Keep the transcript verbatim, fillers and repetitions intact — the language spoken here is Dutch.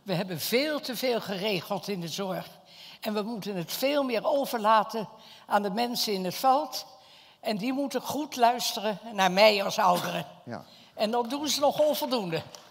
We hebben veel te veel geregeld in de zorg. En we moeten het veel meer overlaten aan de mensen in het veld. En die moeten goed luisteren naar mij als ouderen. Ja. En dat doen ze nog onvoldoende.